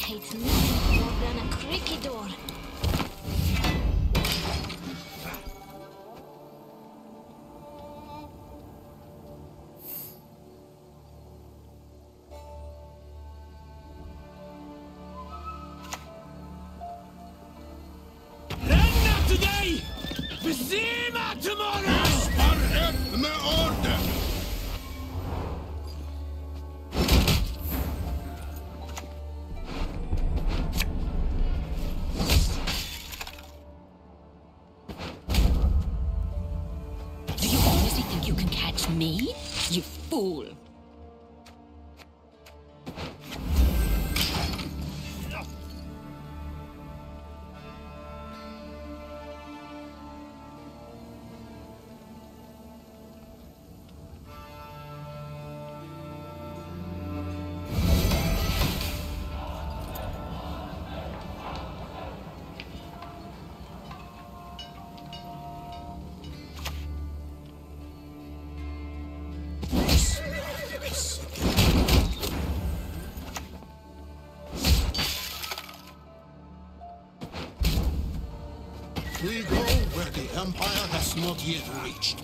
hates nothing more than a creaky door. Renna today! Besima tomorrow! Spar upp med orden! Do you honestly think you can catch me? You fool! We go where the Empire has not yet reached.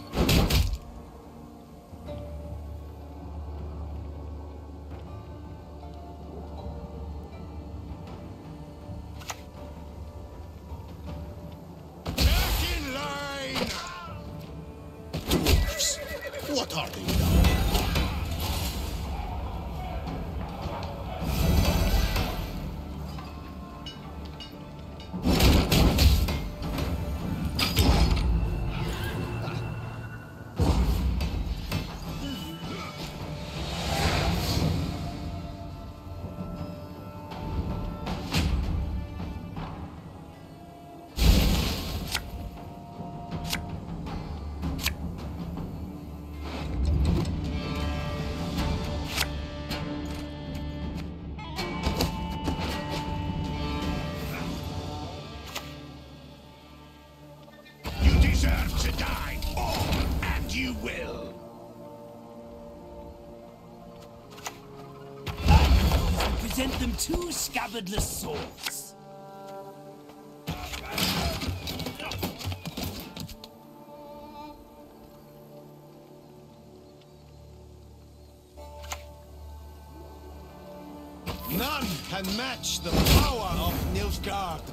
Back in line! Dwarves! What are they now? You deserve to die, and you will. Present them two scabbardless swords. None can match the power of Nilfgaard.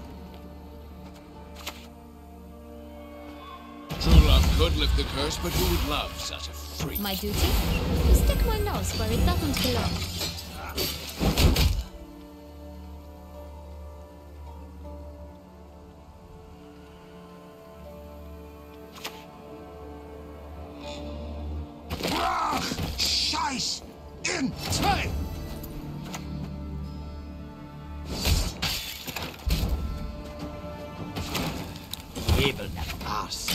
True love could lift the curse, but who would love such a freak? My duty? To stick my nose where it doesn't belong. Scheiß in time! Hebel nach Ass.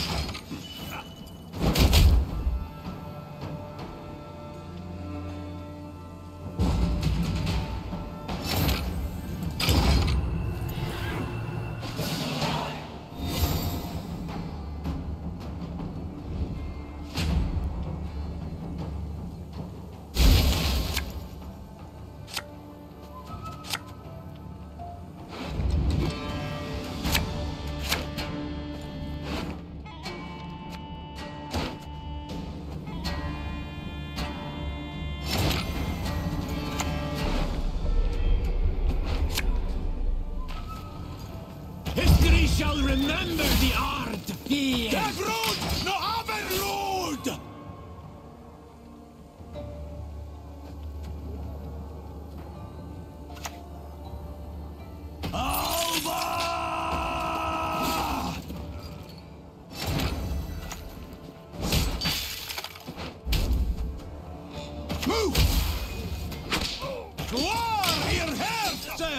History shall remember the art of fear. Der Grund, no Abendrot! Over! Move! Klar, ihr Herzen!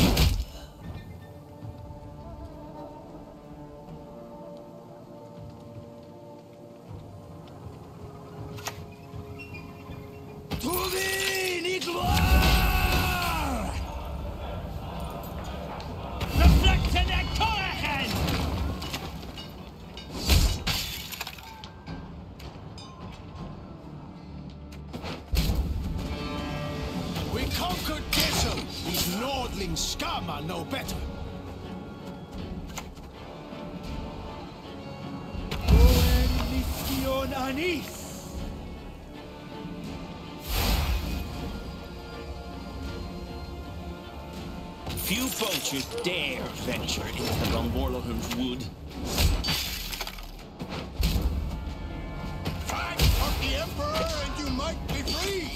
To thee, Niglar! Reflect in the Korachen! We conquered Kessel! These Nordling scum are no better. Mission Anis! Few poachers dare venture into Longborlowham's wood. Fight for the Emperor and you might be free!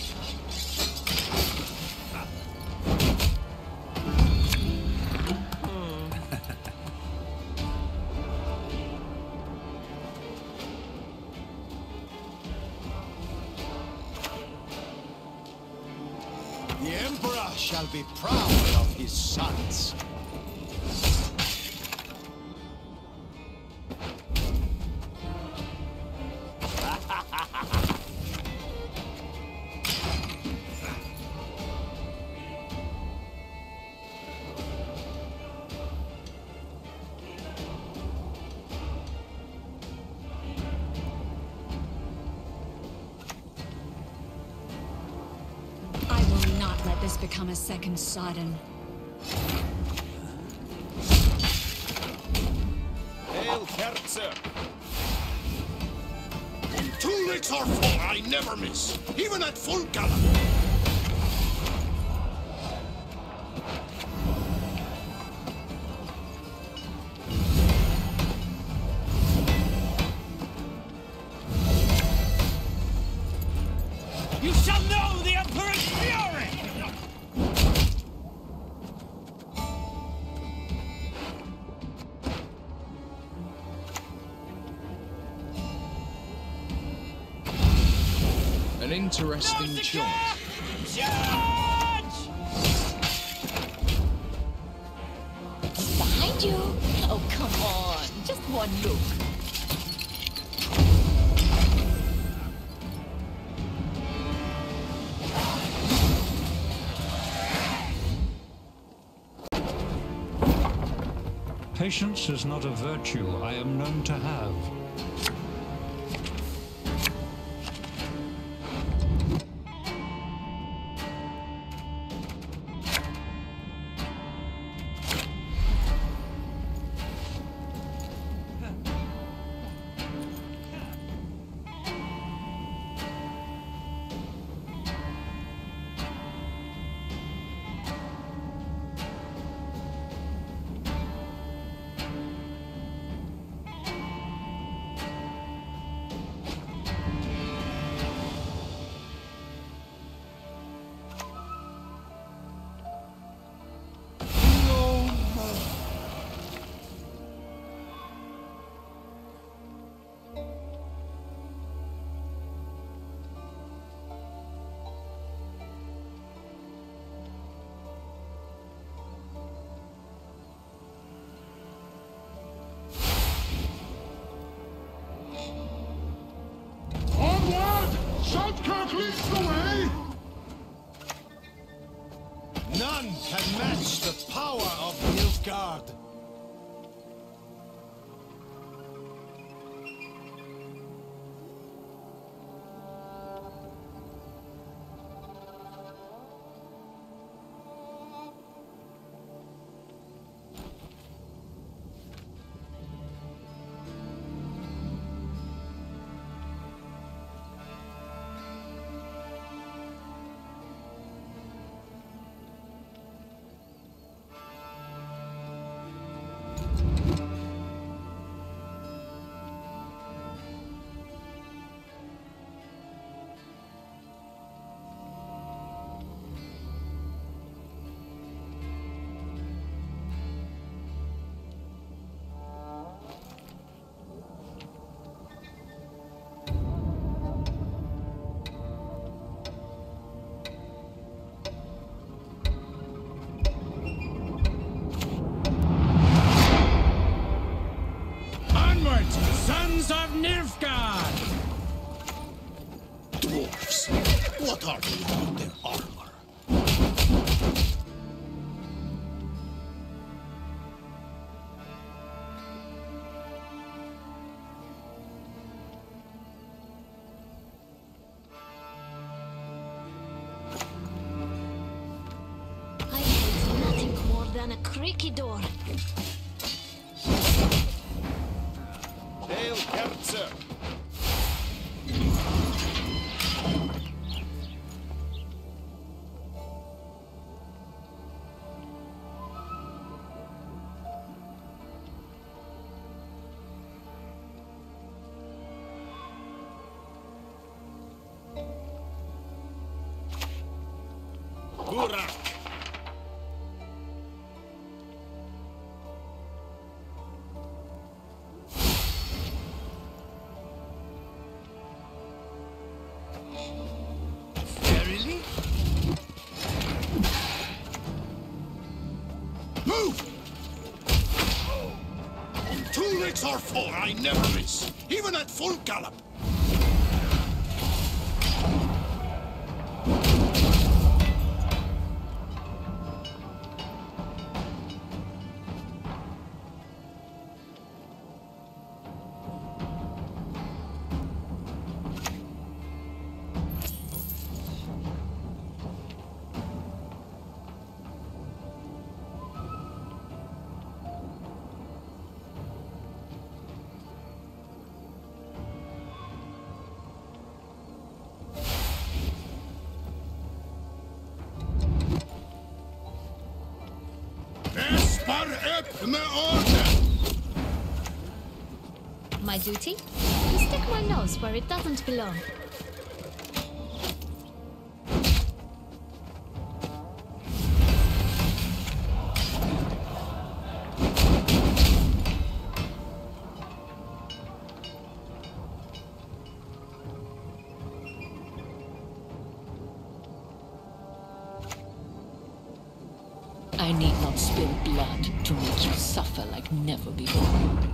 The Emperor shall be proud of his sons. I will not let this become a second Sodden. Hail, Herzer! On 2 licks or 4, I never miss, even at full gallop. You shall know the Emperor's fury! An interesting choice. Charge! He's behind you. Oh, come on. Just one look. Patience is not a virtue I am known to have. Saltkirk leads the way! None can match the power of Nilfgaard. down a creaky door. Hail Kerzer! Burak! Verily? Move! 2 legs or 4, I never miss, even at full gallop. My duty? To stick my nose where it doesn't belong. I need not spill blood to make you suffer like never before.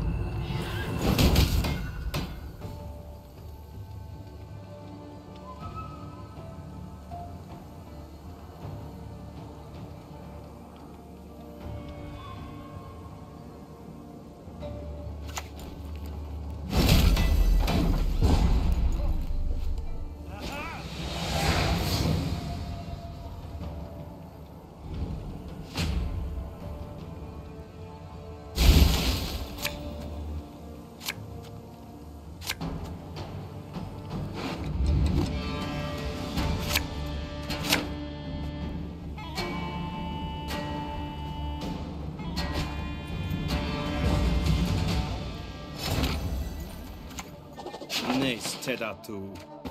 Nice, Tedatu.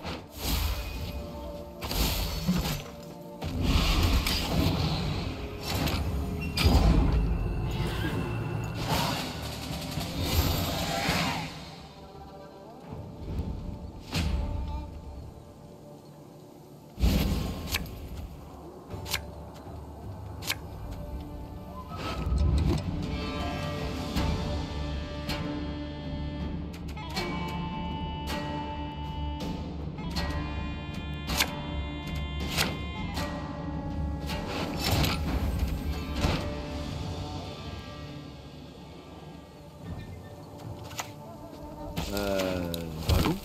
Warum?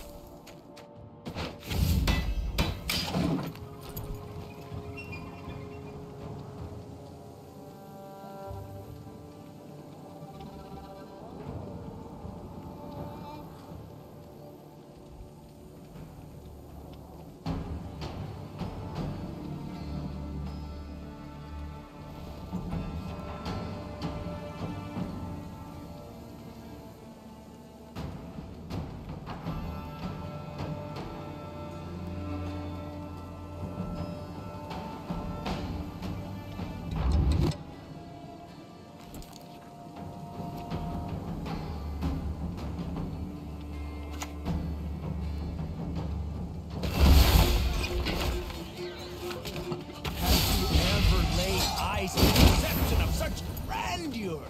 eyes in perception of such grandeur.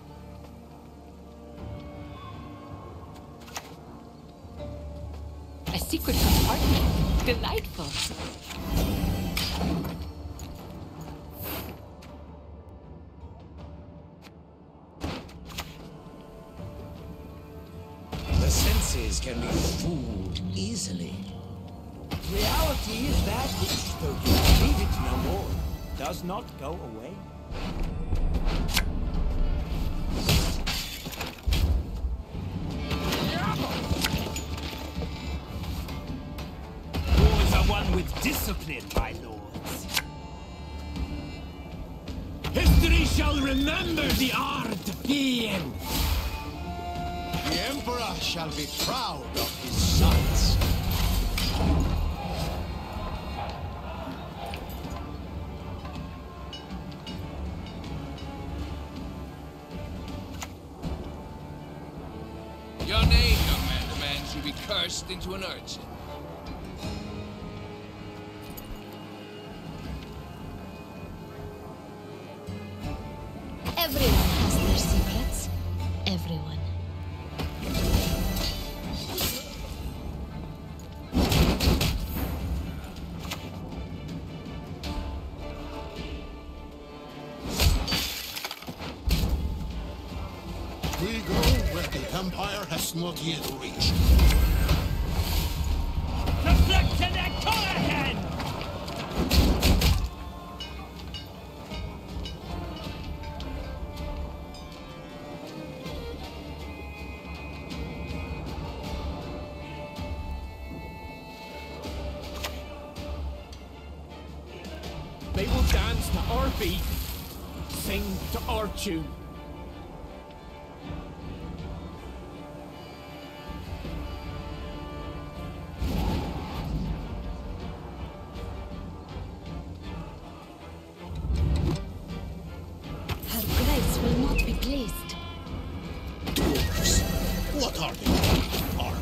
A secret compartment. Delightful. The senses can be fooled easily. Reality is that which, though you need it no more, does not go away. Wars are won with discipline, my lords. History shall remember the Ardfiend. The Emperor shall be proud of his sons. Your name, young man, demands you be cursed into an urchin. Everyone has their secrets. Everyone. We go where the Empire has not yet reached. Reflect to their Colahan! They will dance to our beat, sing to our tune. Her grace will not be pleased. Dwarves. What are they? Armor.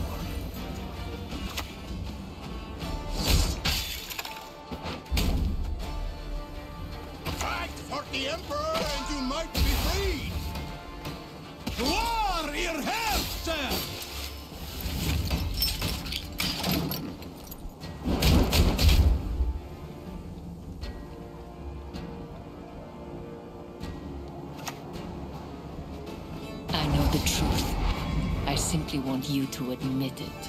Fight for the Emperor and you might be freed! War your health, sir! I know the truth. I simply want you to admit it.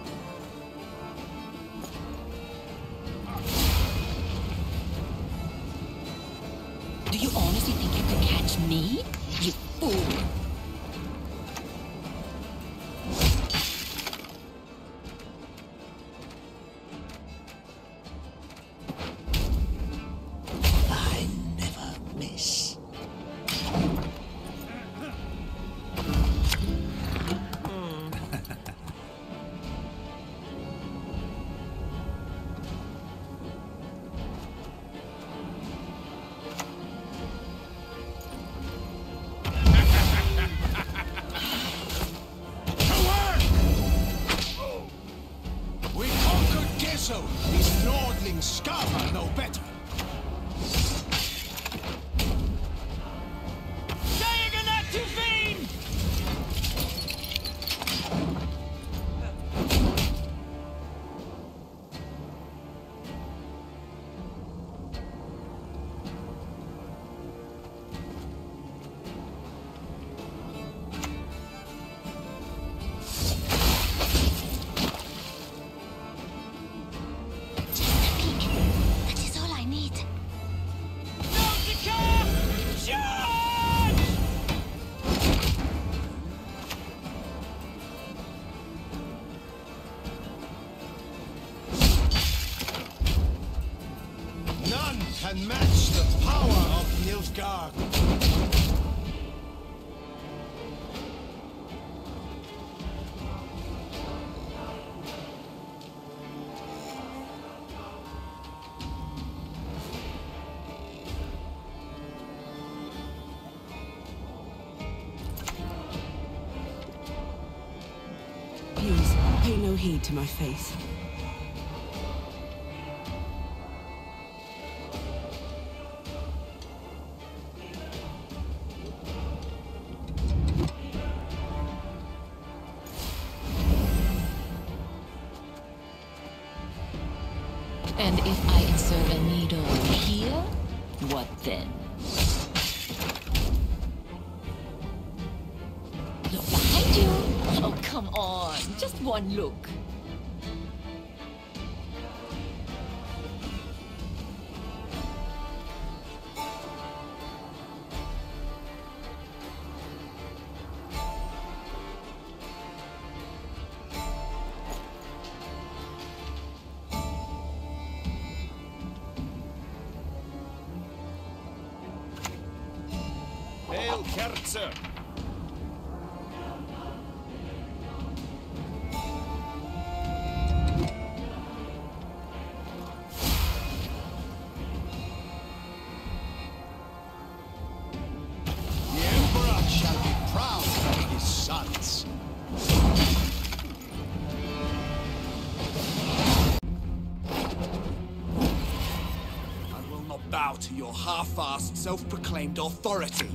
Do you honestly think you can catch me? You fool! I never miss. We conquered Gesso! These lordlings Skava know better! That is all I need. None can match the power of Nilfgaard. Please, pay no heed to my face. And if I insert a needle here, what then? Look behind you! Oh, come on. Just one look. Kerze! The Emperor shall be proud of his sons. I will not bow to your half-assed, self-proclaimed authority.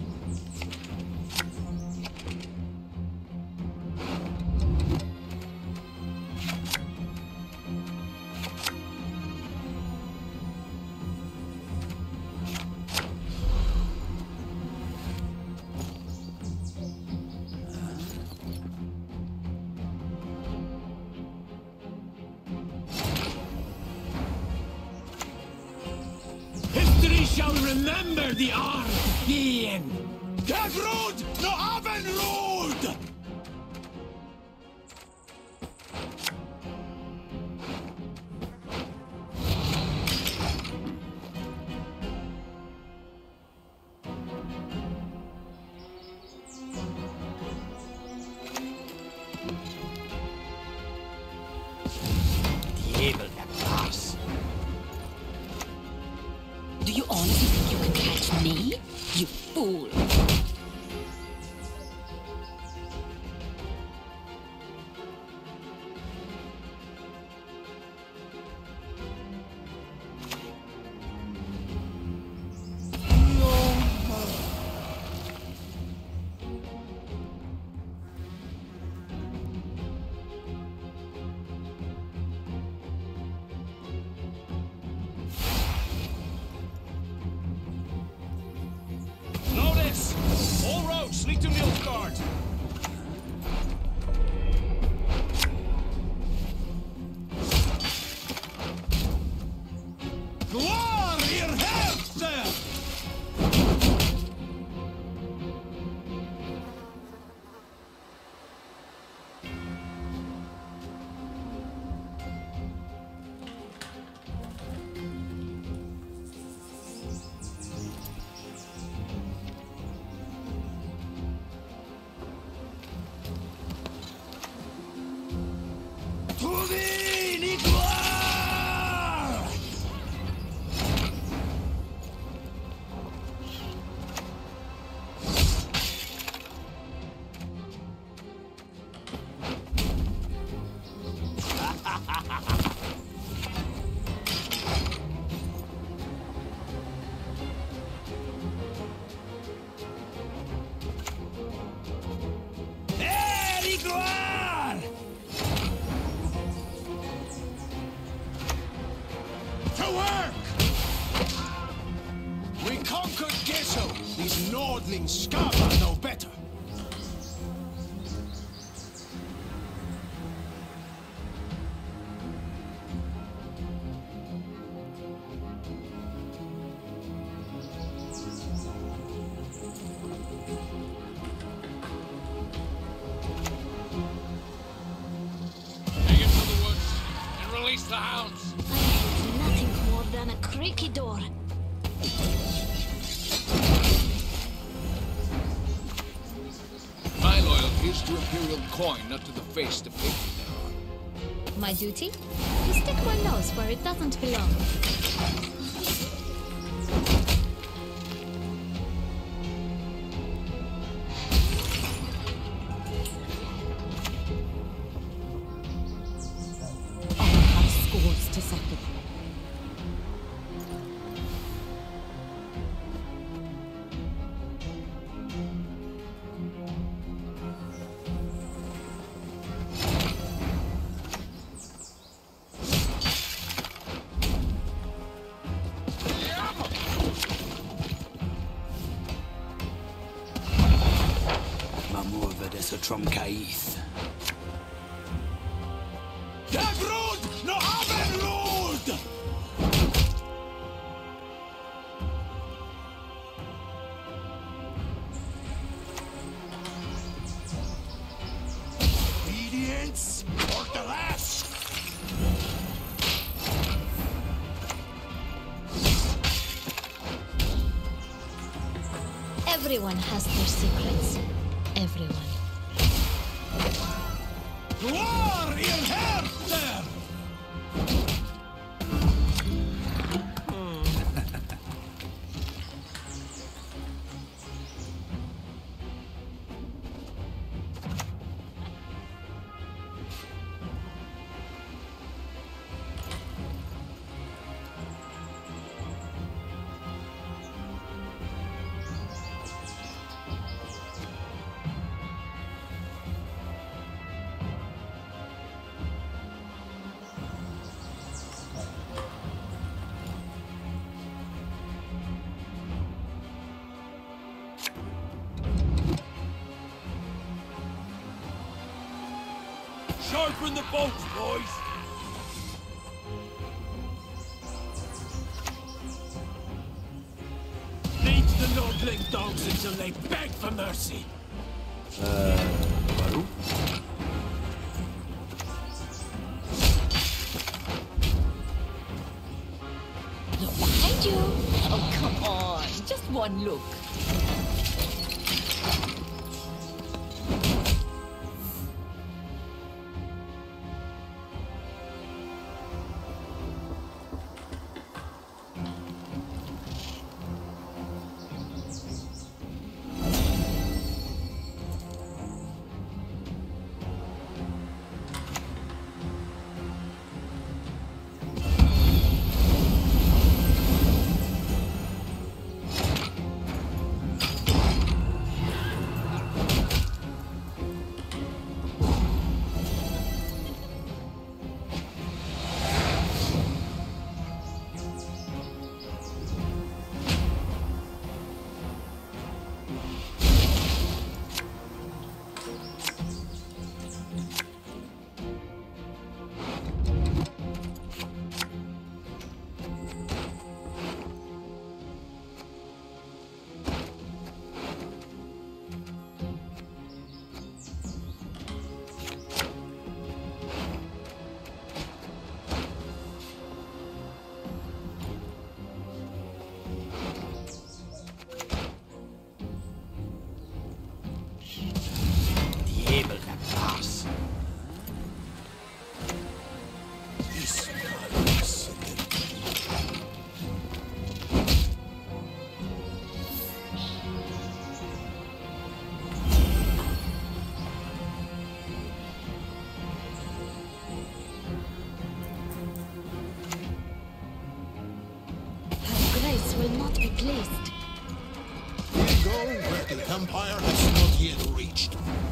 History shall remember the Arthurian. Dagrud no Avenrud! Able to pass. Do you honestly think you can catch me? You fool! Notice! All roads lead to Nilfgaard! Gloire ihr Herzen! To thee, Niglar! Hey, Niglar! To work! We conquered Gesso. These Nordlings Skaba know better. Take him to the woods and release the hounds. Nothing more than a creaky door. My loyalty is to Imperial coin, not to the face depicted thereon. My duty? To stick my nose where it doesn't belong. I have scores to settle. Mamurva des Tromcaith. Dagrud no Avenrud! Obedience or the last? Everyone has their secrets. Everyone. War in Herzer! Sharpen the bolts, boys! Lead the lordling dogs until they beg for mercy. Baru? Look behind you! Oh, come on! Just one look. Will not be pleased. We go where the Empire has not yet reached.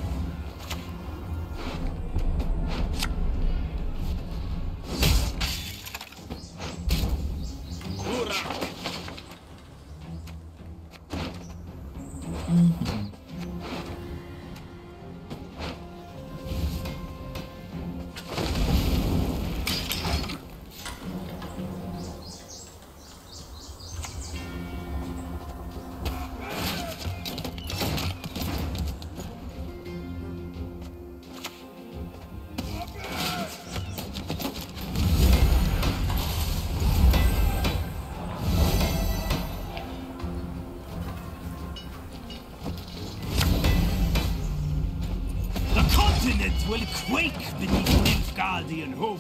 Will quake beneath Nilfgaardian hoof.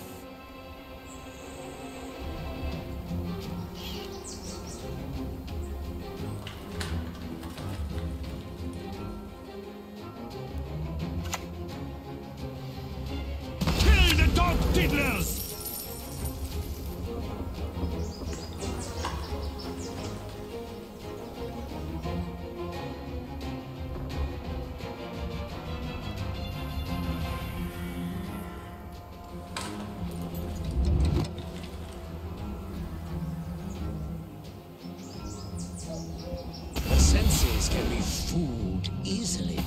Kill the dog diddlers! Can be fooled easily.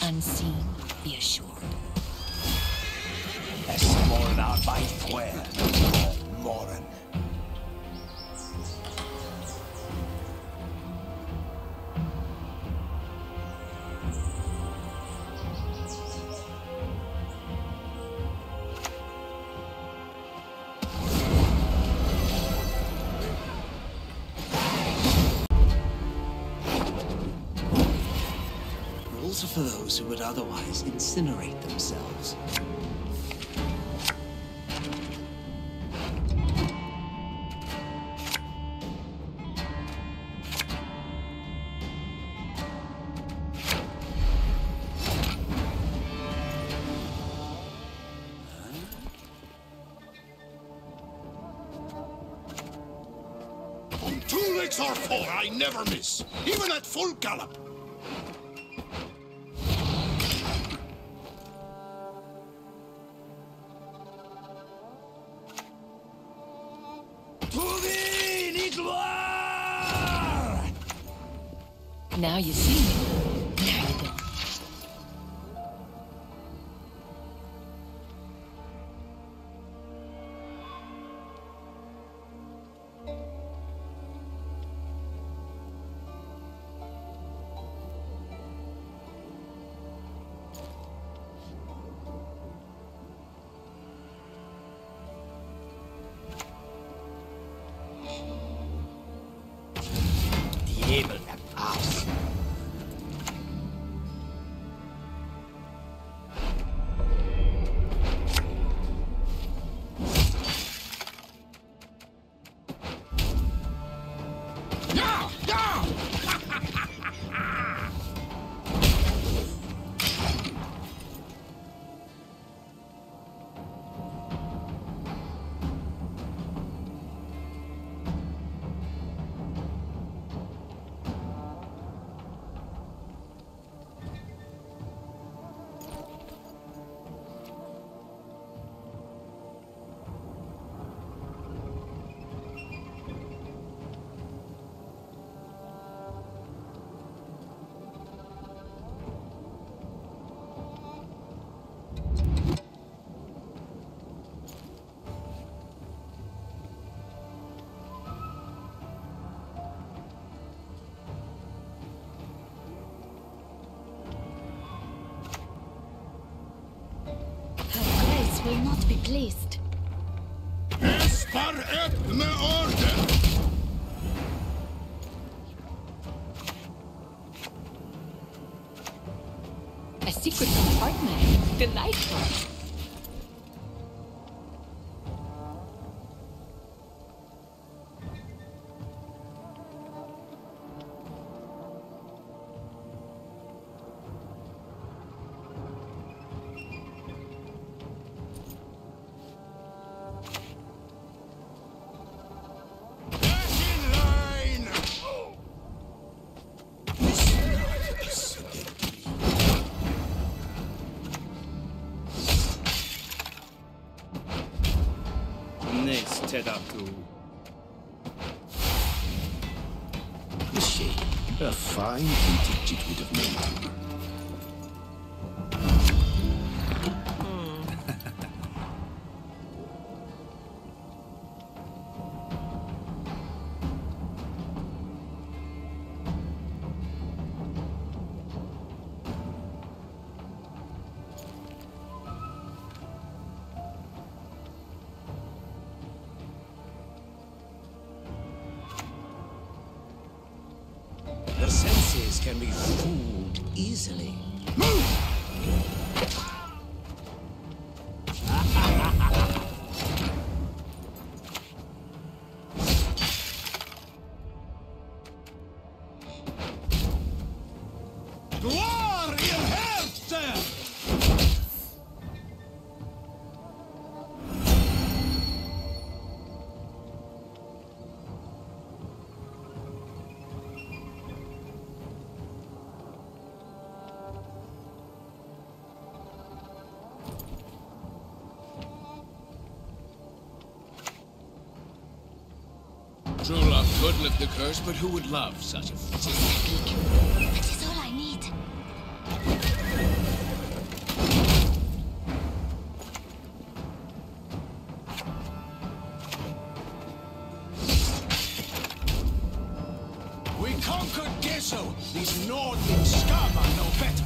unseen, be assured. Esmolna by Fuer, Moran. Rules are for those who would otherwise incinerate themselves. On 2 legs or 4, I never miss, even at full gallop. To thee, Nigloire! Now you see me. Now you don't. Diabel at us. Will not be pleased. Espar et me order! A secret compartment. Delightful. Is she? A fine vintage it would have made. The senses can be fooled easily. Move! Gloire, ihr Herzen! True love could lift the curse, but who would love such a fool? Just a peek. That is all I need. Nordling scum, I know better.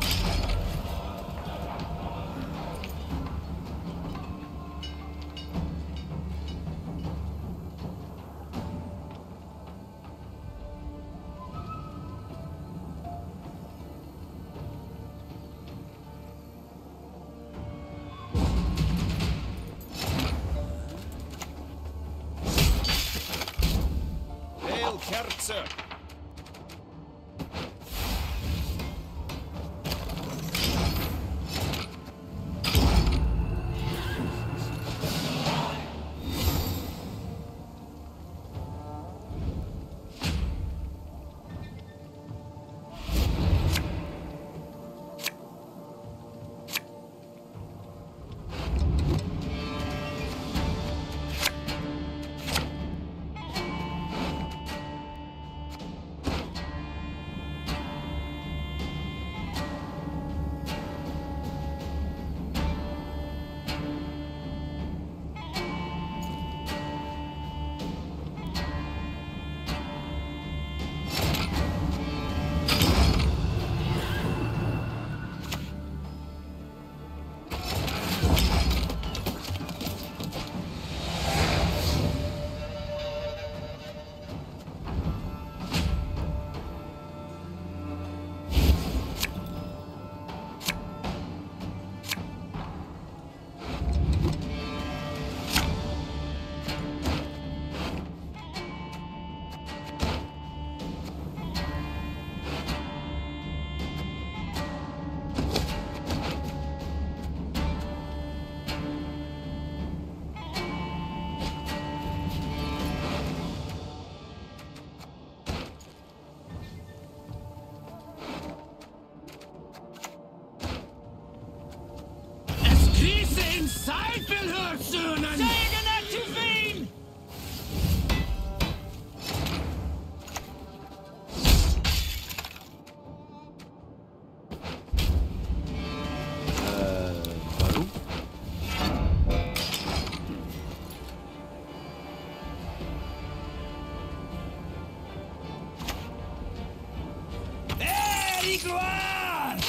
Hail, Kerzer! Seifelhörsönen! Sägen är till vin! Warum? There you are!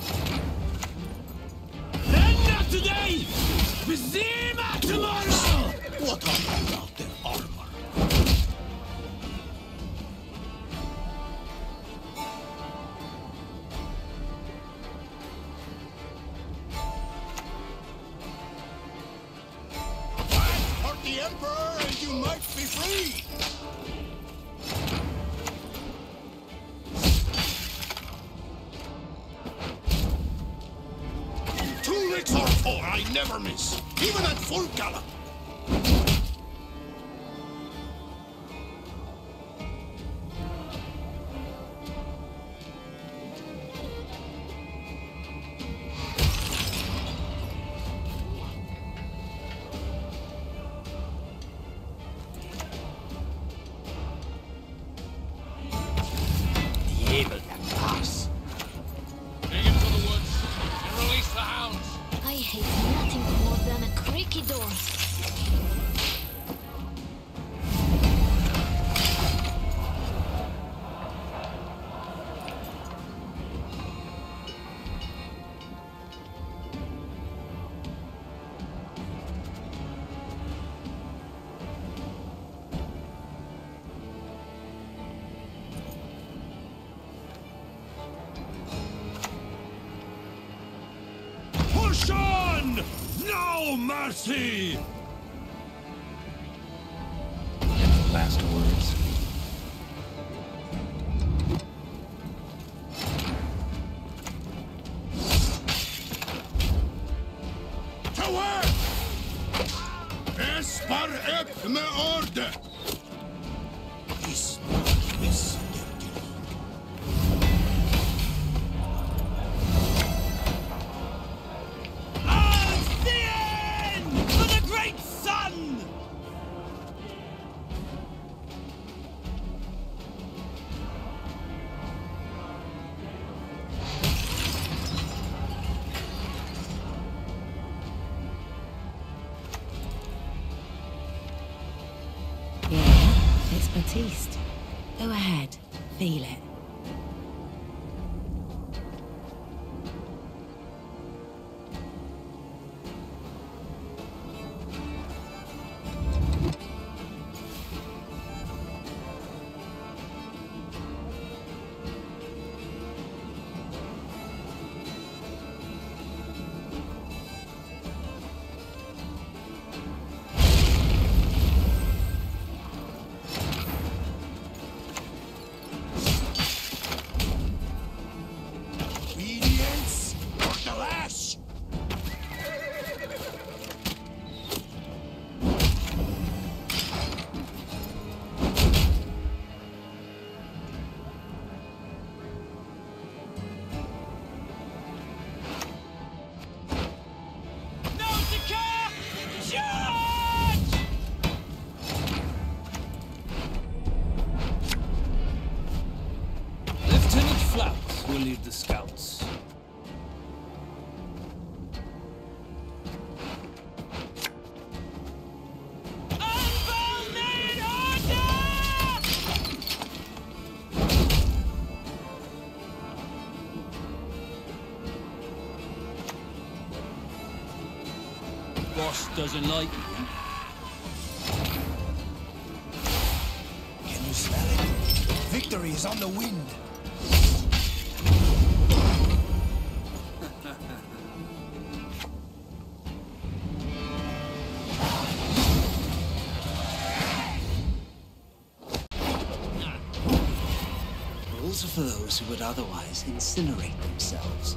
Render today! Bezima tomorrow! What are you about their armor? Hurt the Emperor and you might be free! Two rigs or four, I never miss, even at full gallop. Able to pass. Take him to the woods and release the hounds. I hate nothing more than a creaky door. Push on! No mercy! Last words. To work! Espar upp med order! At the end! For the great sun! Yeah, it's Baptiste. Go ahead, feel it. boss doesn't like you. Can you smell it? Victory is on the wind. Rules are for those who would otherwise incinerate themselves.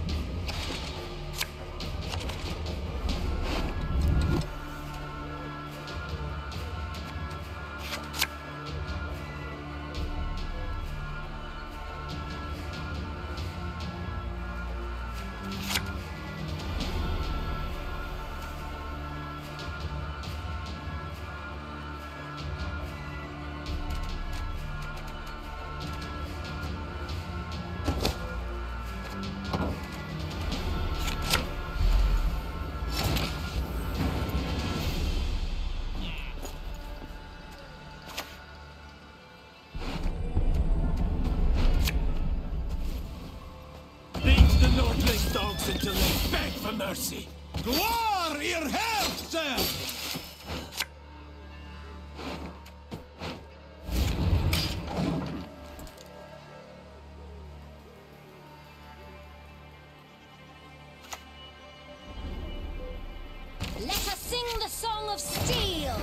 Dogs until they beg for mercy. Gloire, your health, sir! Let us sing the song of steel.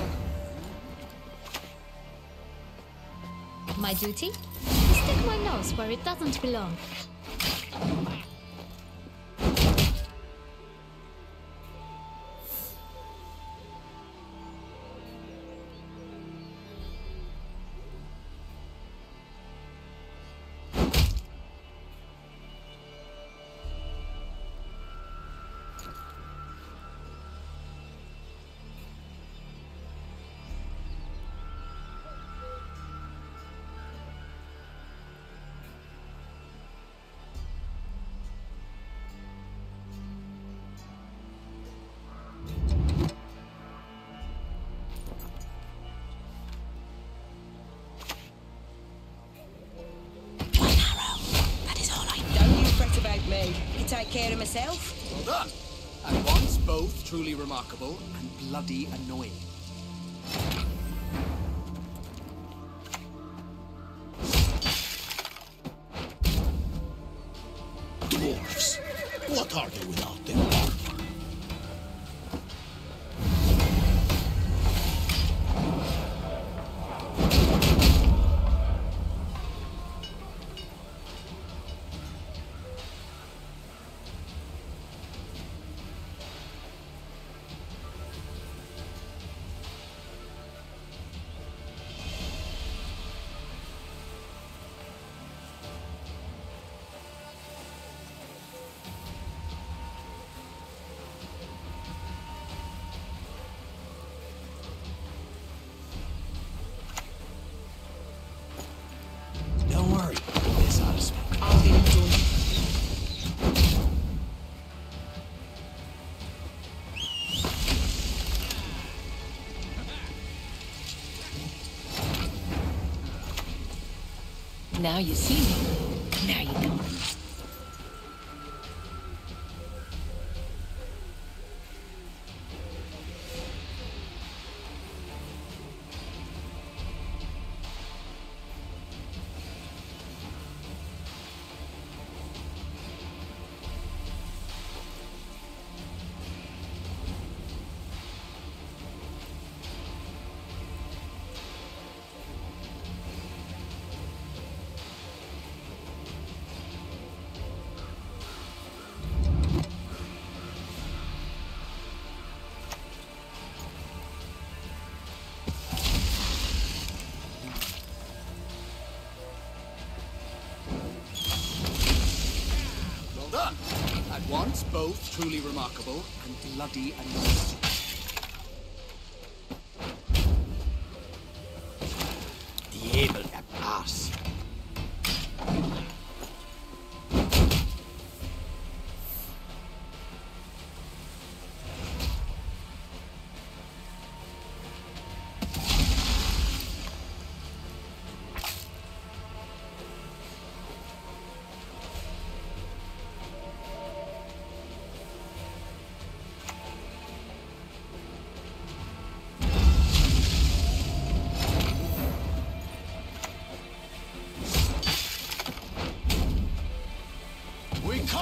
My duty? Stick my nose where it doesn't belong. Take care of myself. Well done. At once both truly remarkable and bloody annoying. Dwarfs! What are they without their armor? Don't worry, this ought to smoke. I'll get it done. Now you see me. Now you don't. At once both truly remarkable and bloody annoying. Diablo, that ass.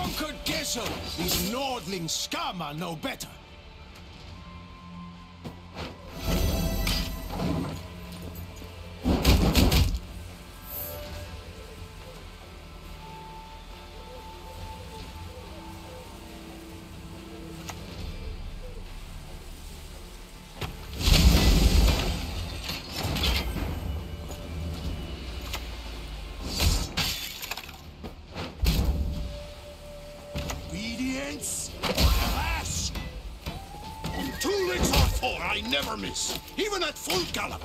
conquered Gesel! These Nordling scum are no better! Alas! 2 rigs or 4, I never miss, even at full gallop.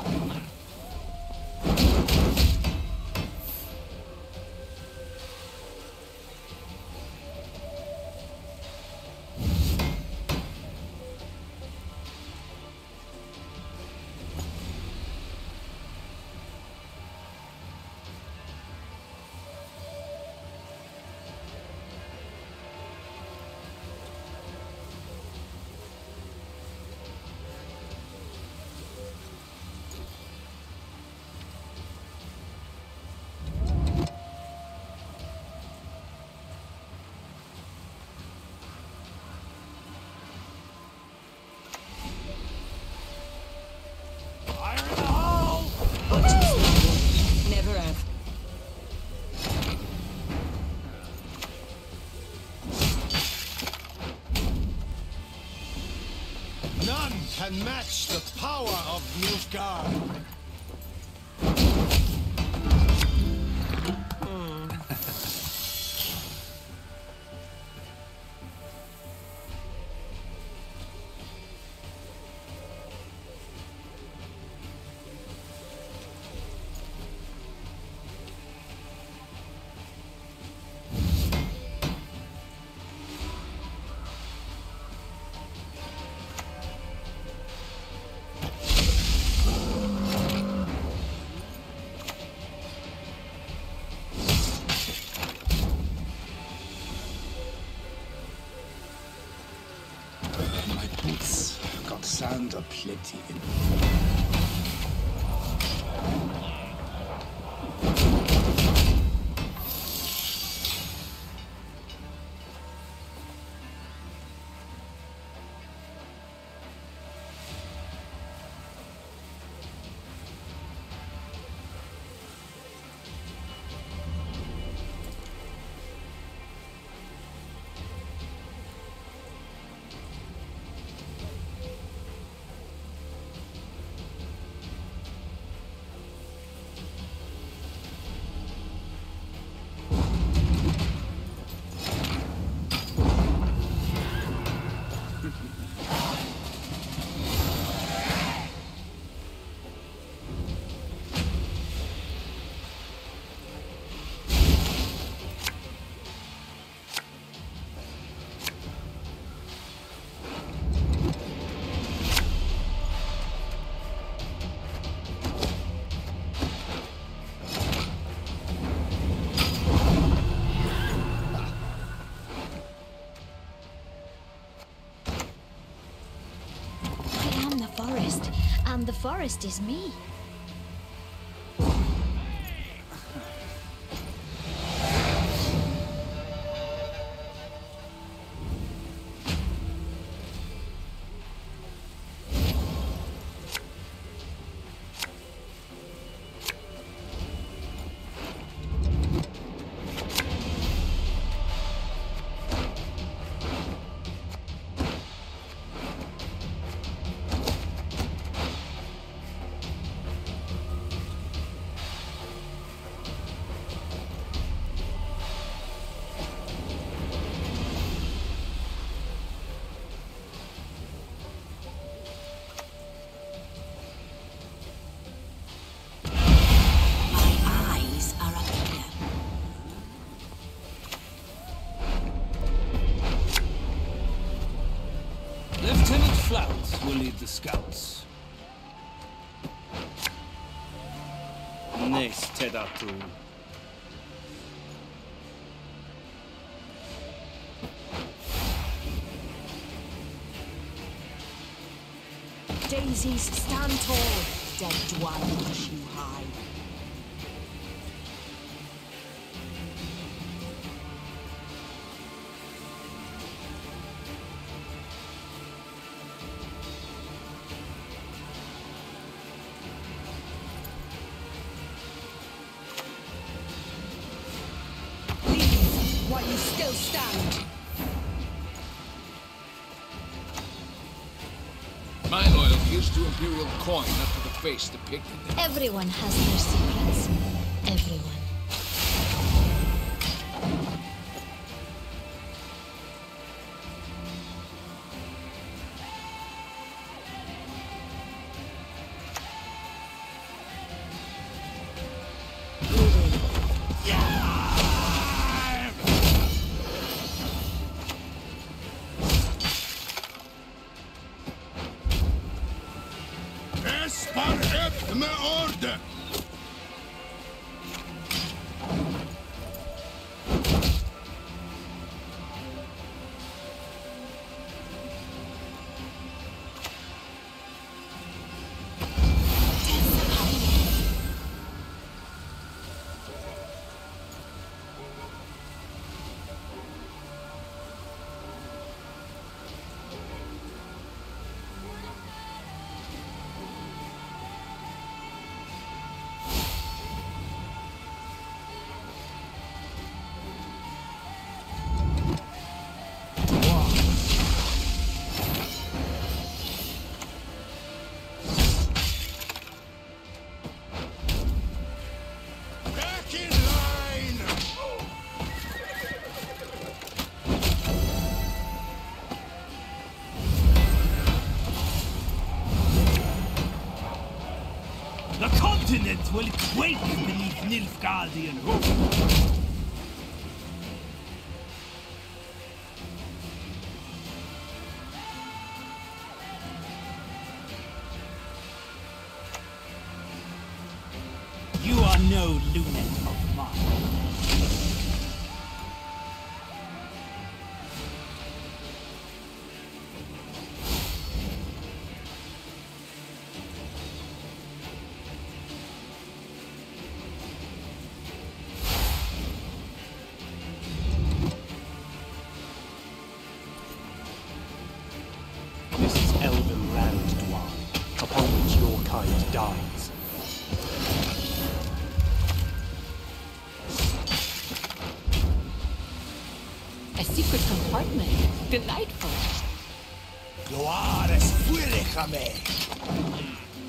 Never have. None can match the power of Nilfgaard. My boots got sand aplenty in them. And the forest is me. Lieutenant Flout will lead the scouts. Nes Tedatu. Daisies, stand tall, dead dwellers you hide. shall stand. My loyalty is to Imperial coin, not to the face depicted there. Everyone has their secrets. Everyone. Espareb me orde! The continent will quake beneath Nilfgaardian rule. You are no lunet of mine. This is elven land, Dwan, upon which your kind dies. A secret compartment. Delightful. Gloares fuerejame!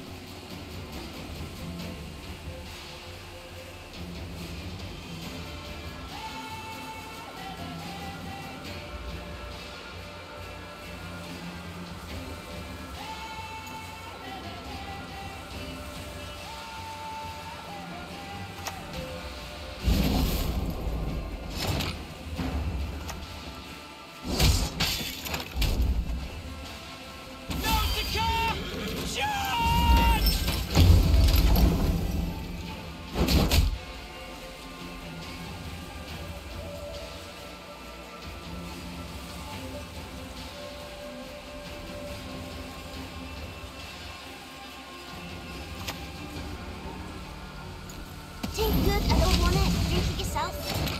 Take good, I don't want it. Drink it yourself.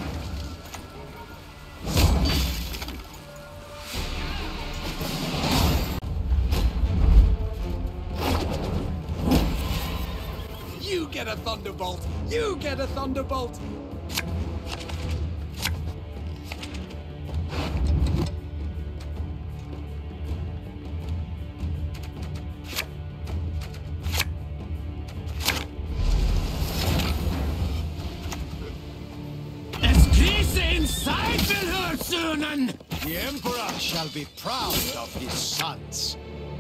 You get a thunderbolt! You get a thunderbolt! The Emperor shall be proud of his sons.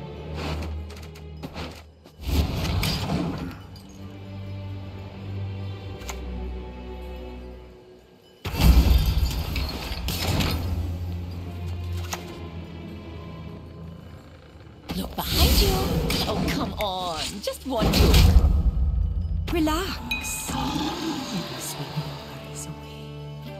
Look behind you. Oh, come on. Just one look. Relax. You will sweep your worries away.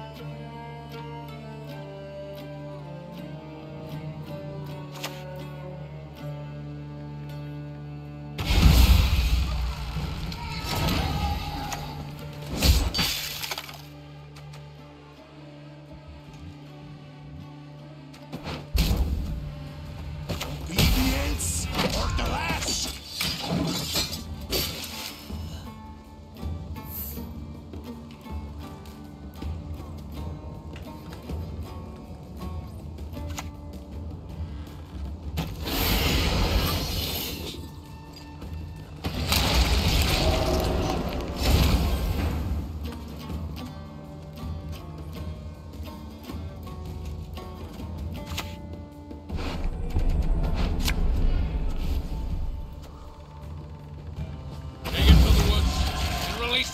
Obedience or the last!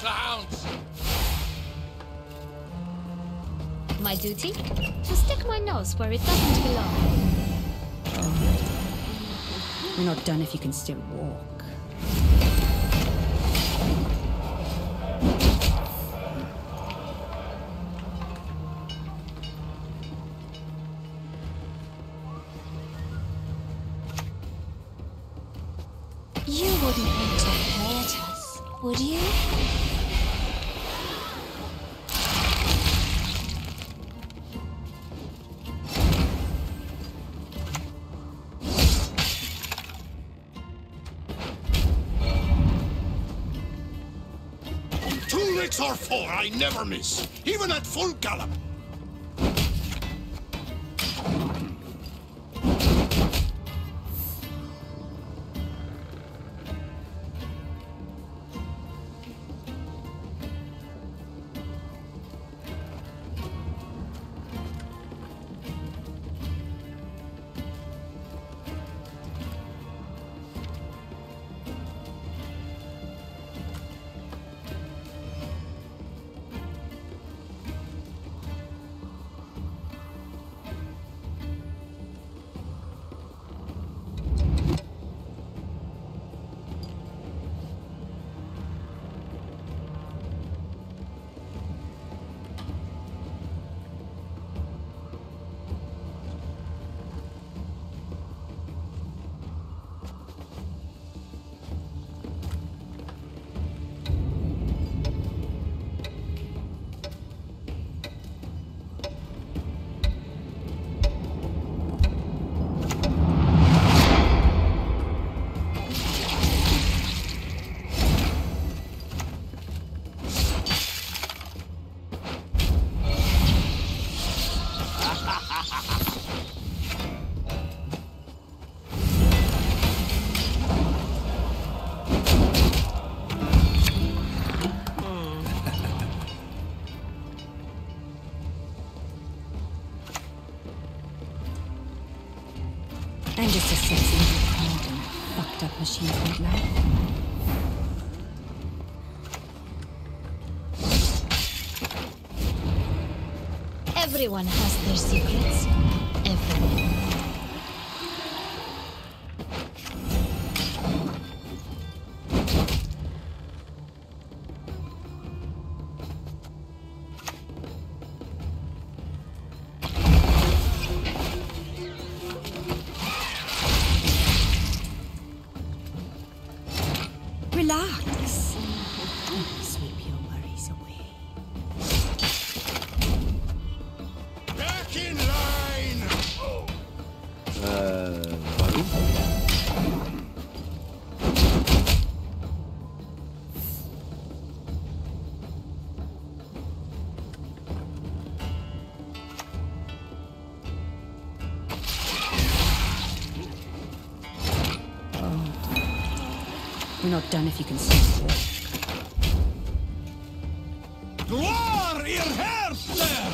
the hounds! My duty? To stick my nose where it doesn't belong. We're not done if you can still walk. You wouldn't want to hurt us, would you? Or four, I never miss, even at full gallop. I'm just a sexy little card in a fucked up machine called life. Everyone has their secrets. Everyone. Relax. Sweep your worries away. Back in line! Baru? We're not done if you can still walk. Gloire ihr Herzen!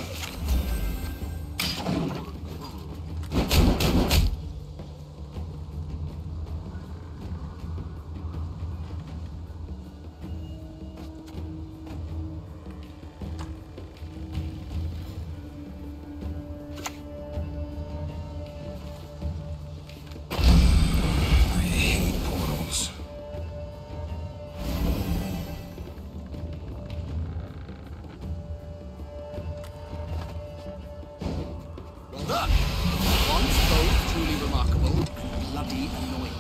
Once both truly remarkable, bloody annoying.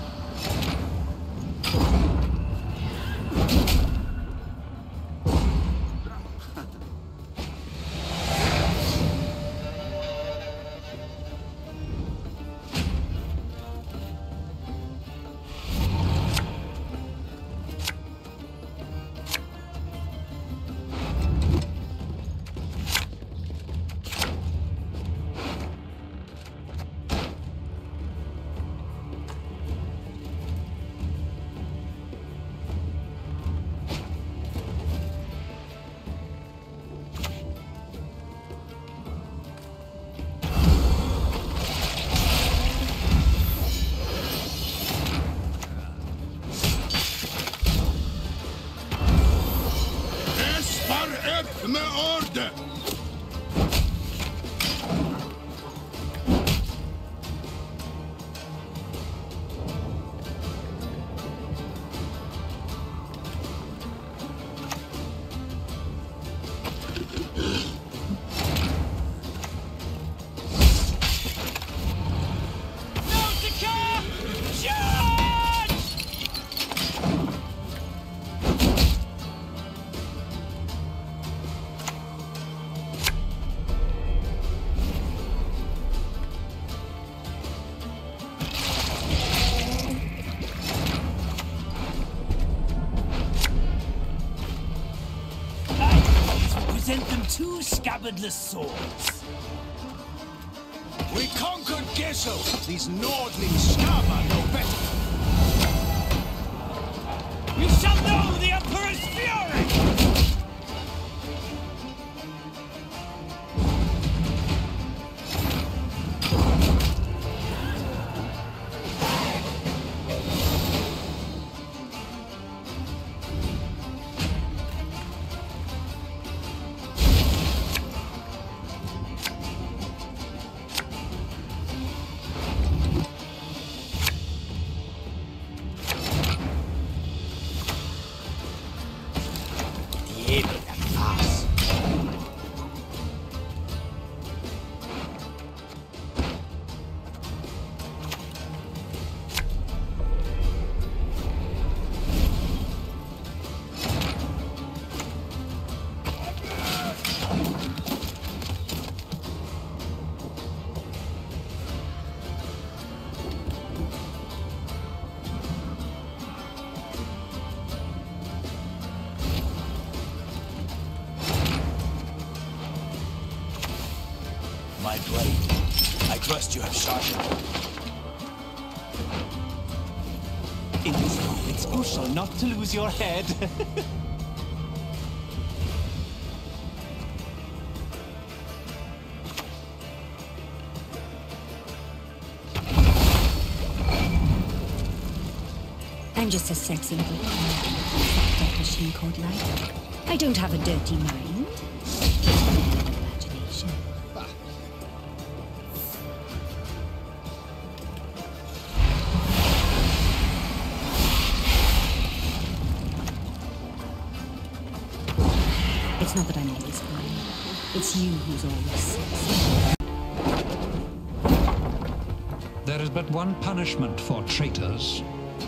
two scabbardless swords. We conquered Gesso. These Nordlings scum are no better. You shall know the Emperor's fury! My blade. I trust you have sharpened it. In this fight, it's crucial not to lose your head. I'm just a sex symbol. Fucked up machine called life. I don't have a dirty mind. Just an imagination. It's not that I'm always fine. It's you who's always sexy. There is but one punishment for traitors.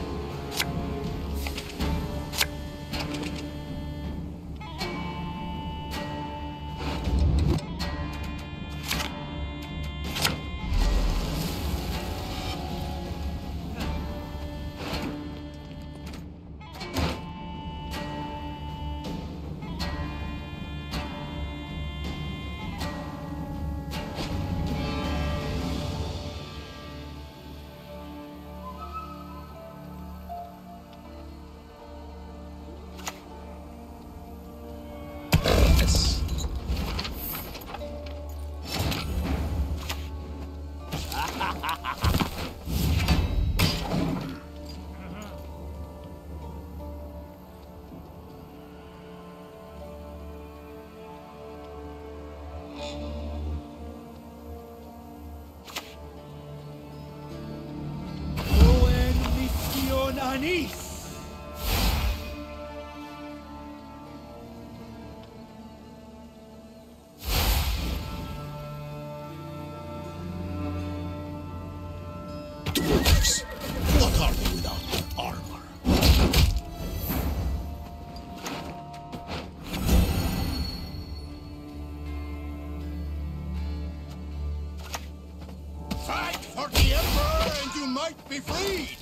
Anis! Dwarves! What are they without armor? Fight for the Emperor and you might be freed!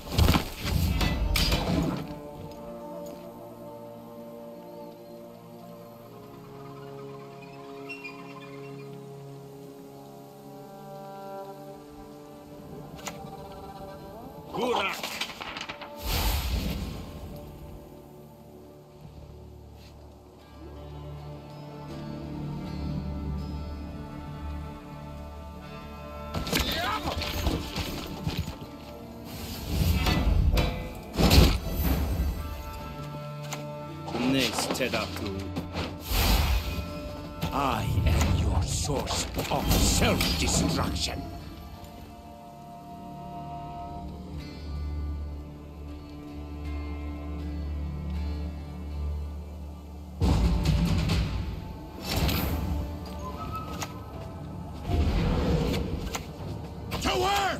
Burak! I am your source of self-destruction. To work!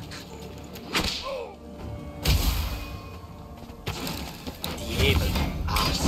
The evil ass.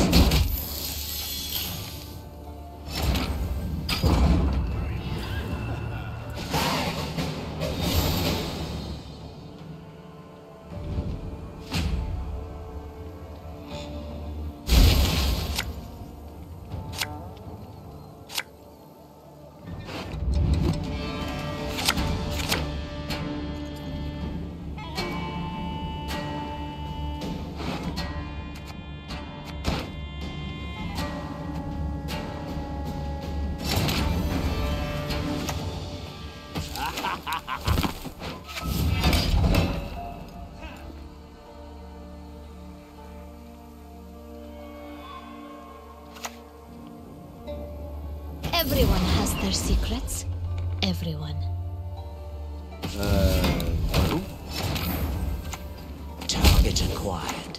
their secrets? Everyone. Who? Target acquired.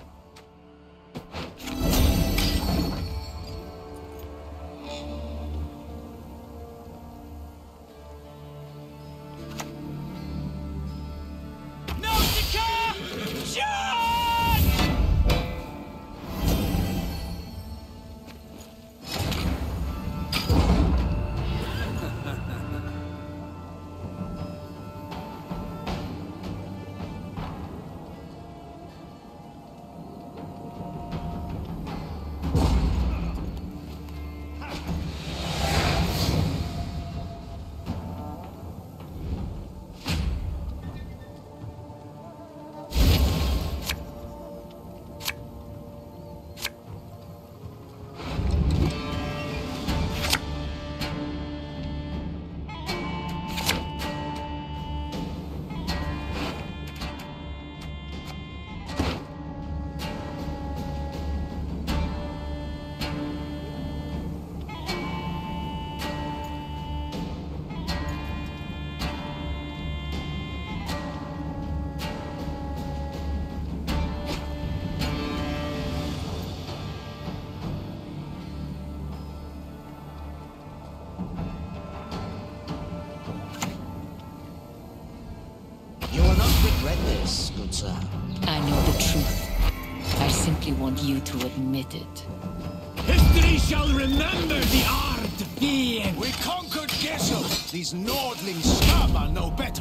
You will not regret this, good sir. I know the truth. I simply want you to admit it. History shall remember the Ard Fiend! We conquered Gesell. These Nordling scum are no better.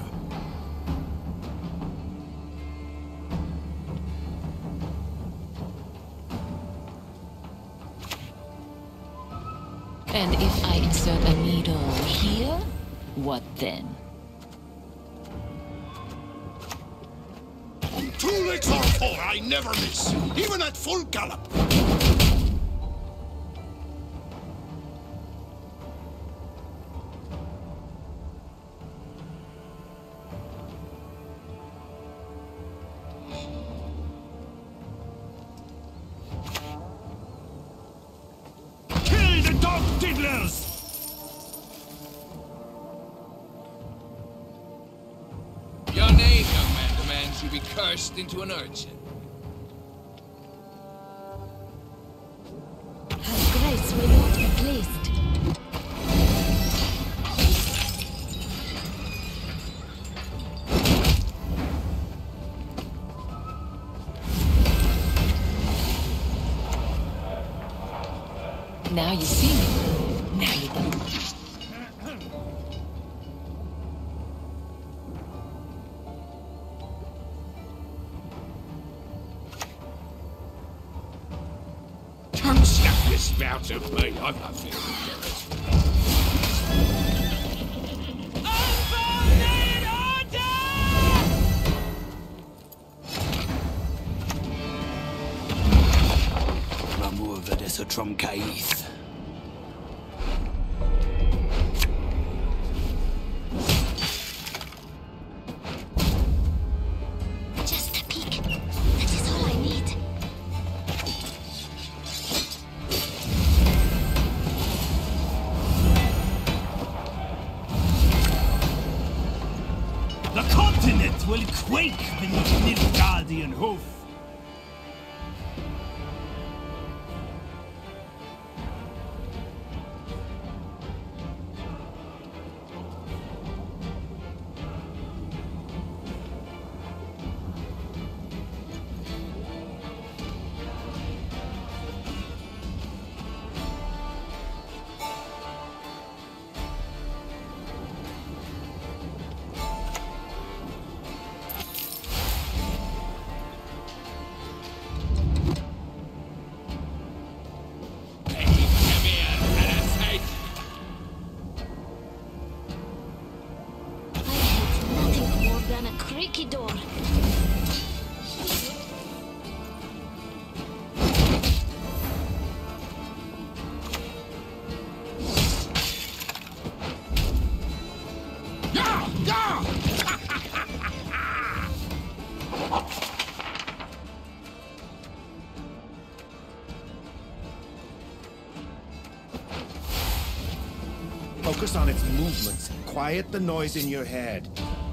And if I insert a needle here, what then? Two licks or four, I never miss. Even at full gallop. Kill the dog diddlers! Your name, young man, demands you be cursed into an urchin. Her grace will not be pleased. Now you see me. Now you don't. Come stuff this spout of me. I'm not feeling jealous. L'amour de ce tromcaïs. Just a peek. That is all I need. The continent will quake beneath Nilfgaardian hoof. Than a creaky door. Focus on its movements. Quiet the noise in your head.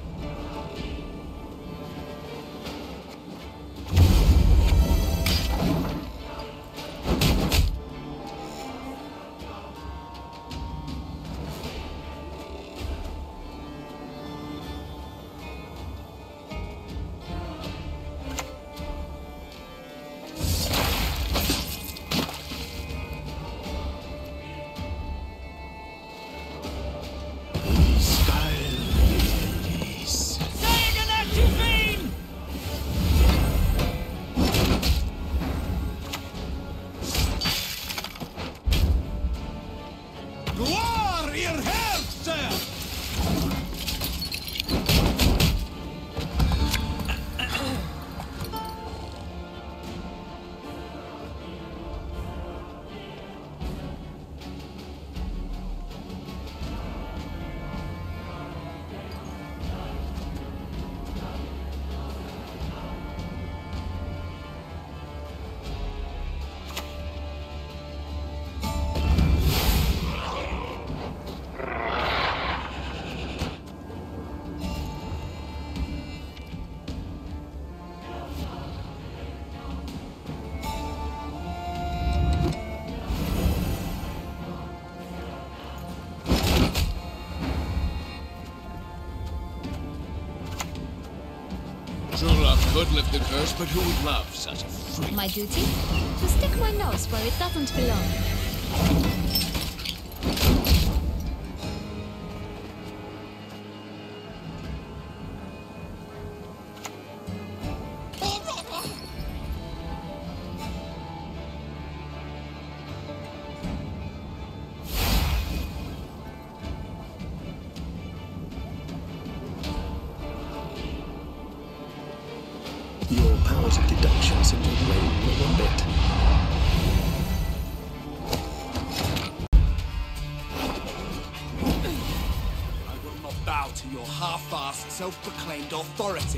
True love could lift the curse, but who would love such a freak? My duty? To stick my nose where it doesn't belong. Your powers of deduction seem to have waned a little bit. I will not bow to your half-assed, self-proclaimed authority.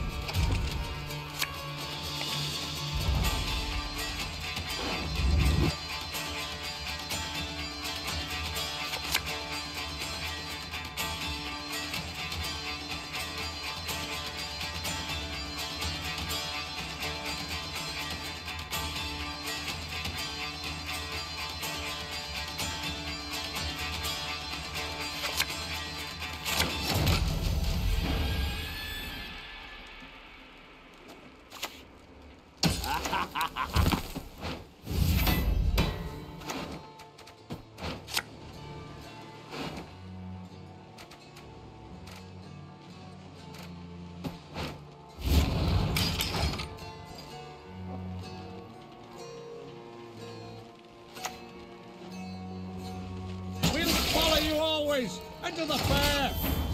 We'll follow you always into the fair.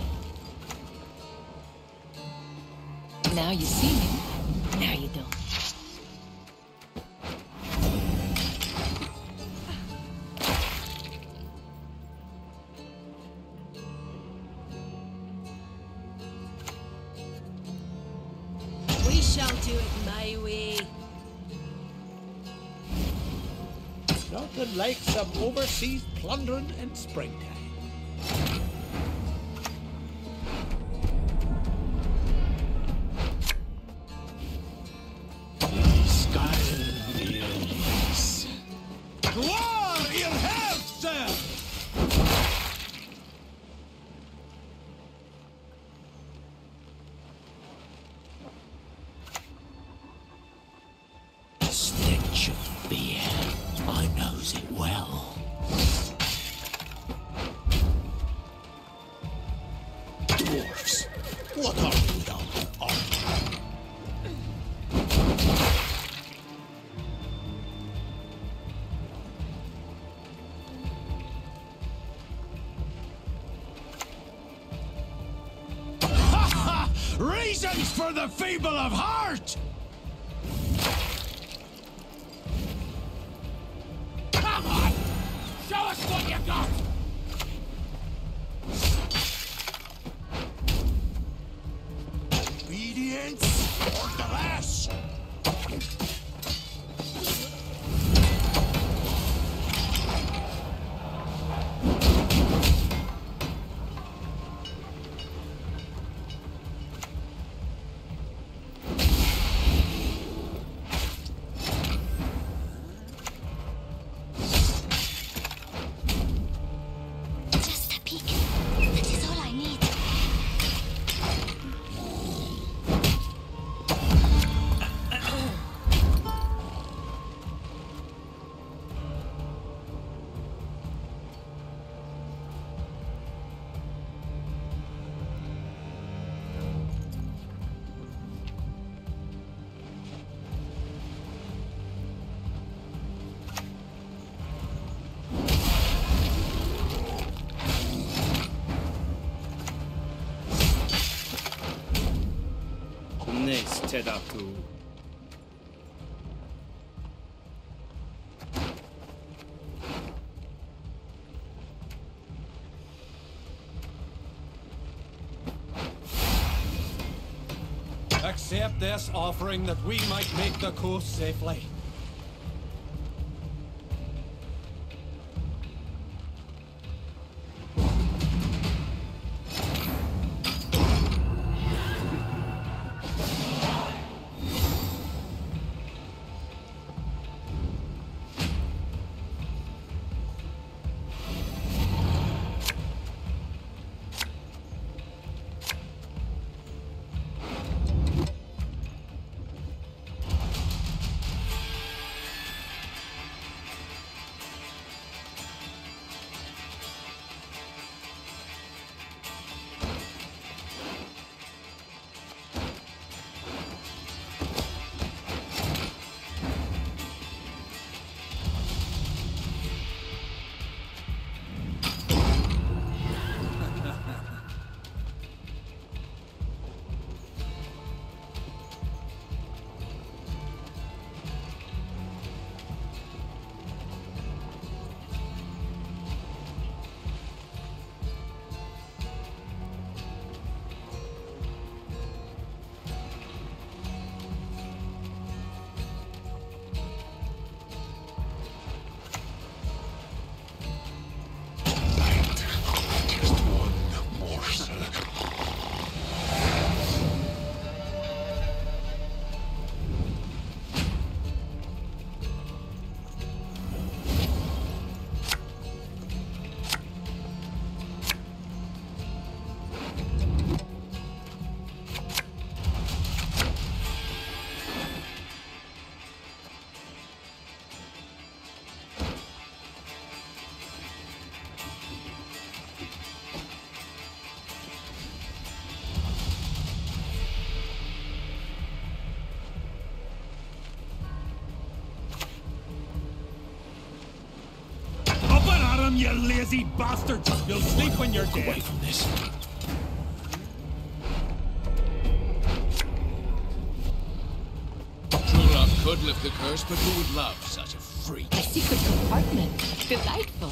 Now you see me, now you don't. We shall do it my way. Nothing like some overseas plundering in springtime. Gloire your health, sir! Stench of beer. I knows it well. Dwarfs, what are you without armor? Ha ha! Reasons for the feeble of heart! Come on! Show us what you got! Obedience or the last! Nes Tedatu. Accept this offering that we might make the coast safely. You lazy bastard! You'll sleep when you're dead. Away from this. True love could lift the curse, but who would love such a freak? A secret compartment. Delightful.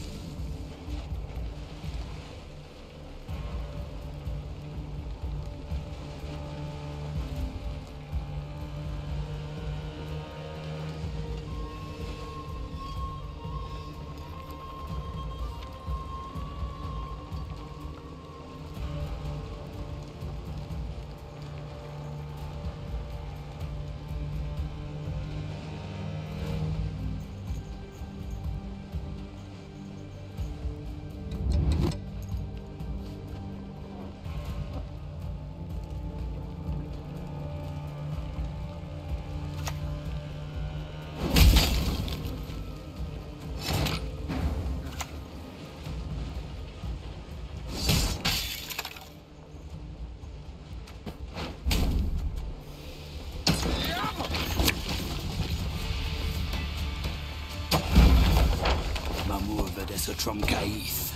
Trumgaeth.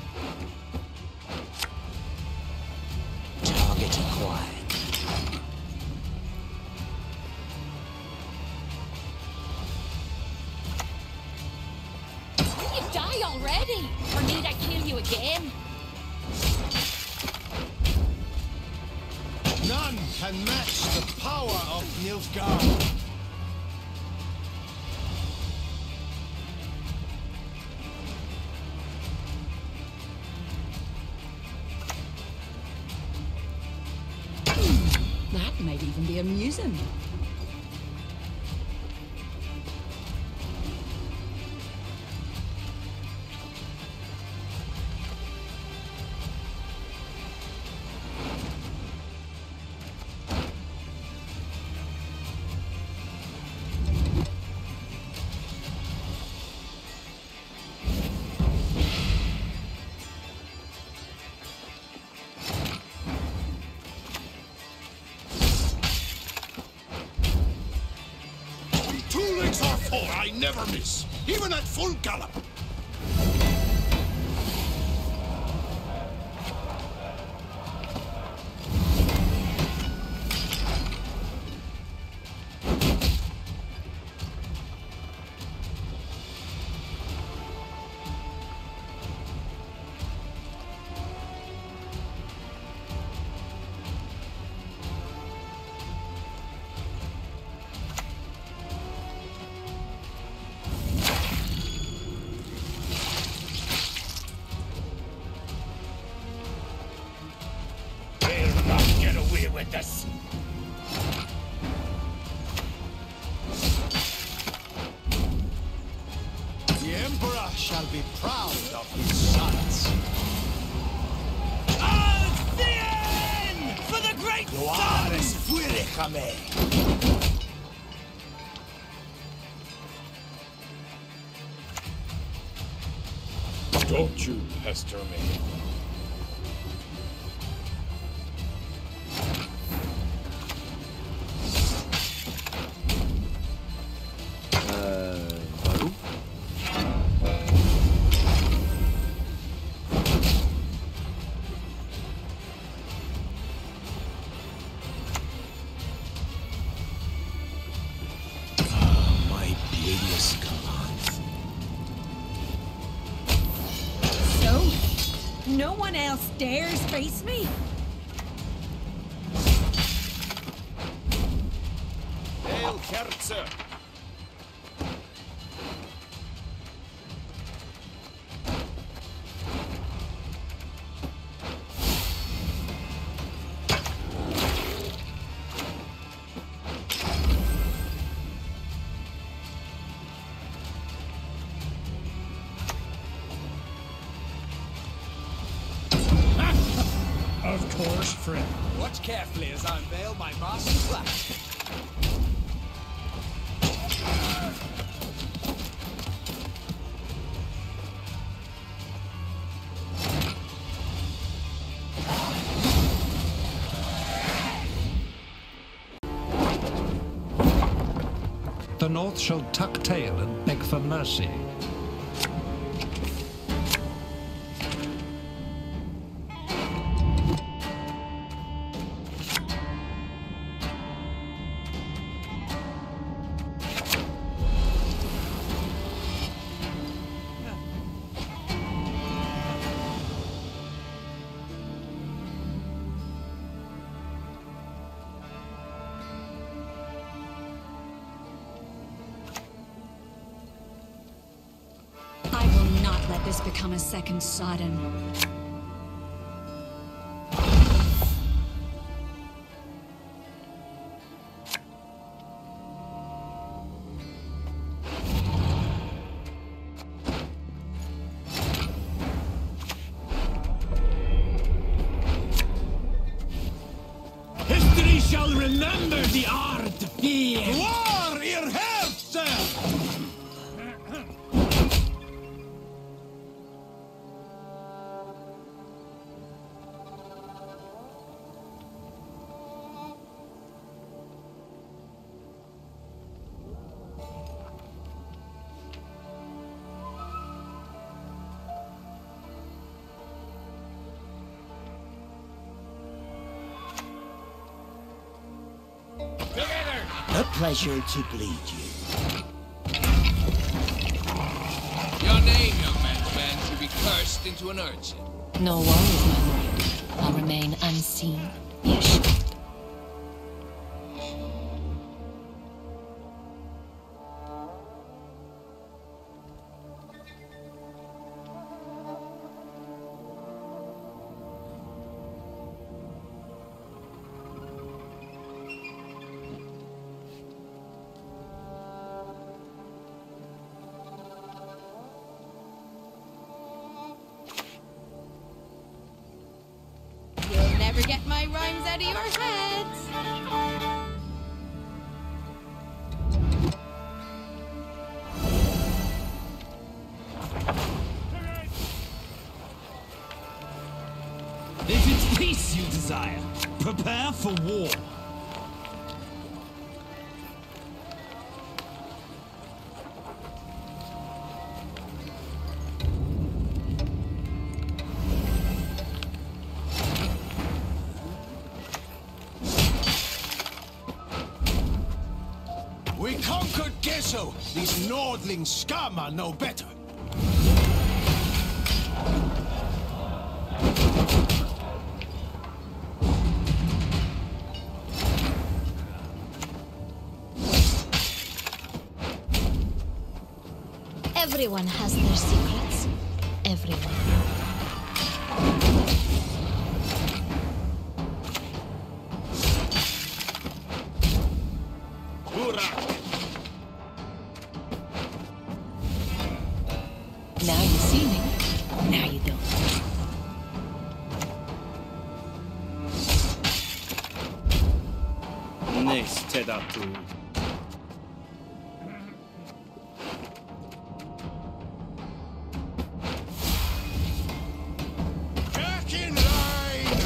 Target acquired. Will you die already? Or need I kill you again? None can match the power of Nilfgaard. That might even be amusing. I never miss, even at full gallop. this! The Emperor shall be proud of his sons. Althien! For the great Juarez Fuerejame! Don't you pester me. Baru? My beauteous commands. So, no one else dares face me? Hail, Kerzer! Of course, friend. Watch carefully as I unveil my master plan. The North shall tuck tail and beg for mercy. I will not let this become a second Sodom. History shall remember the art of fear! War, your health, sir! A pleasure to bleed you. Your name, young man's man, should be cursed into an urchin. No worries, my lord. I'll remain unseen. Be assured. You'll never get my rhymes out of your heads. If it's peace you desire, prepare for war. We conquered Gesso. These Nordling scum are no better. Everyone has their secrets. Everyone. Venez, Tedatu. Back in line!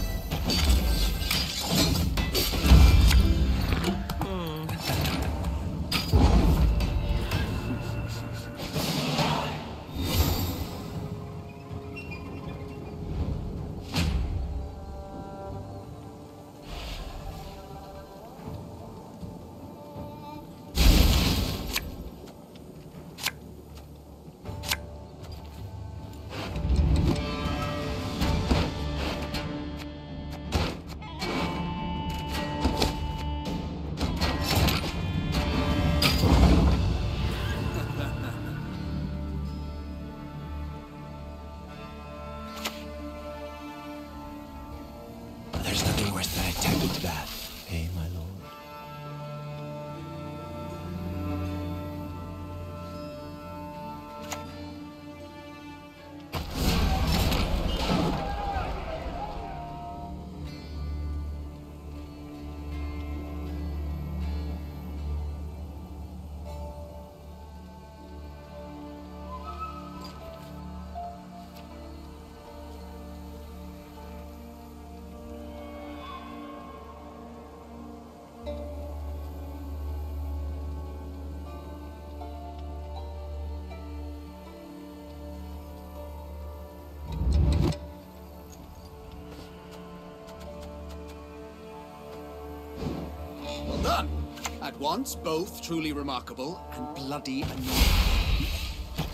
There's nothing worse than attempting to that. Hey, my lord. Well done. At once, both truly remarkable and bloody annoying.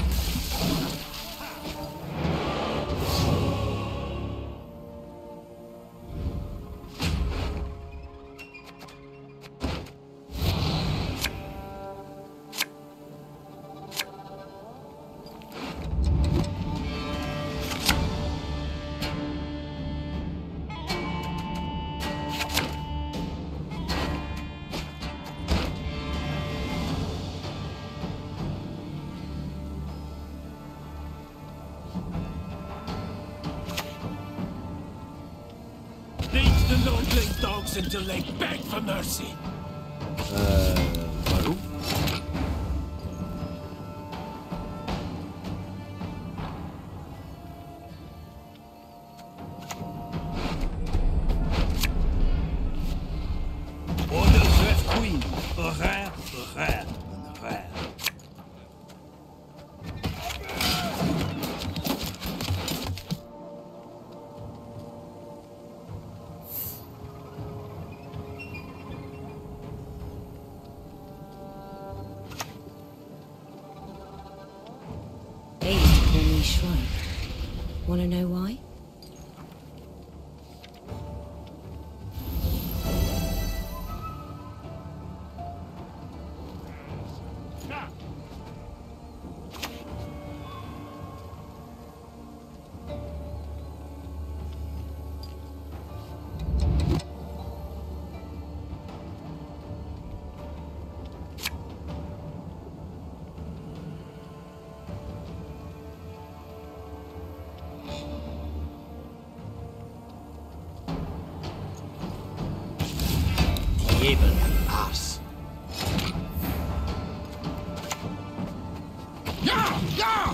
Leave the lordling dogs until they beg for mercy. Maru? Orders left queen. Horaire, horaire, and horaire. They used to call me Shrike. Want to know why? Even us. Yeah! Yeah!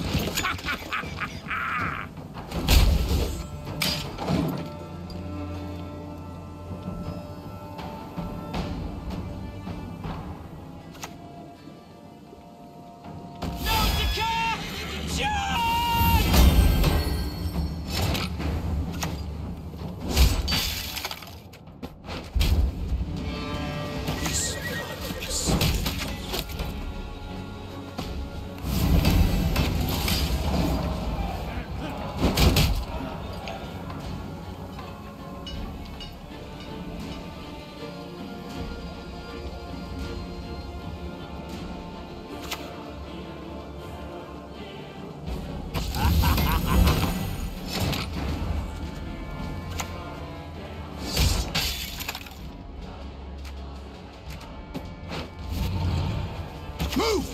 Move!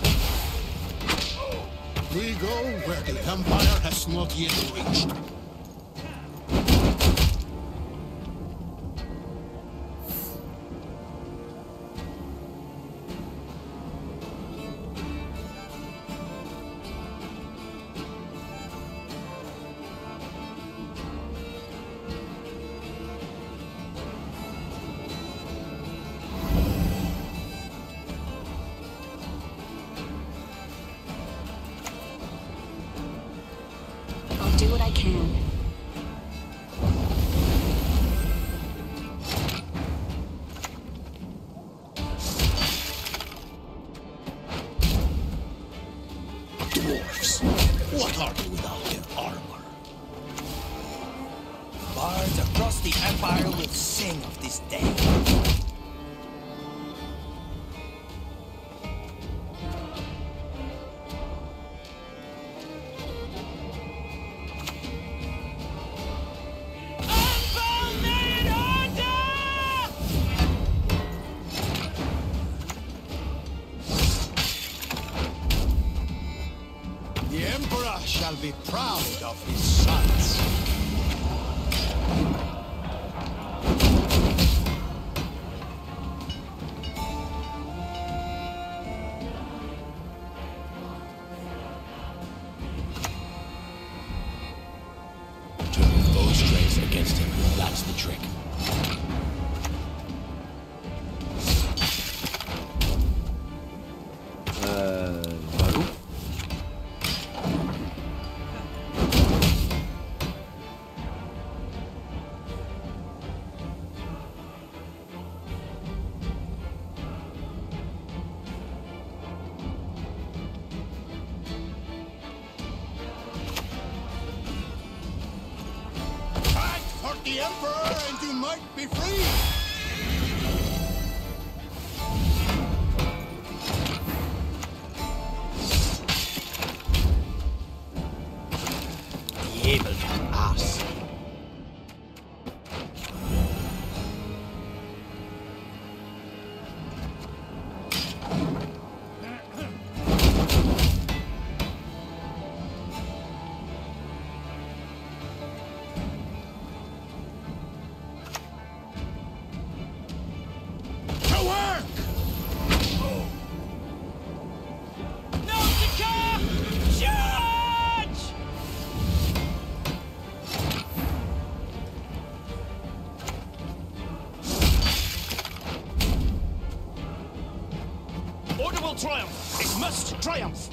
We go where the Empire has not yet reached. can. Dwarfs, what are they without their armor? Bards across the Empire will sing of this day. The Emperor shall be proud of his sons. Turn your foe's strengths against him. That's the trick. Baru? Fight for the Emperor and you might be free! Evil ass. To work! Order will triumph. It must triumph.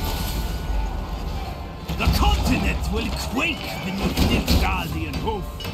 The continent will quake beneath Nilfgaardian hoof.